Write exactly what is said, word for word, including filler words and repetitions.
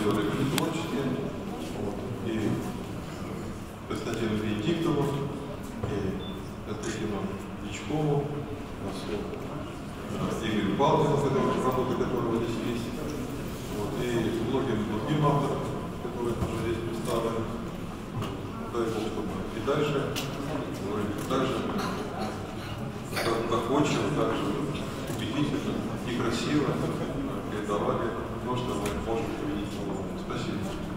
Владимиру Калитовичу, вот, и Константину Венедиктову, и Константину Дичкову, Игорю Павловну, работы которого здесь есть, вот, и многим другим авторам, которые тоже здесь представлены. Дай Бог, чтобы и дальше, и дальше доходчиво, также убедительно, некрасиво передавали то, что мы можем увидеть. Спасибо.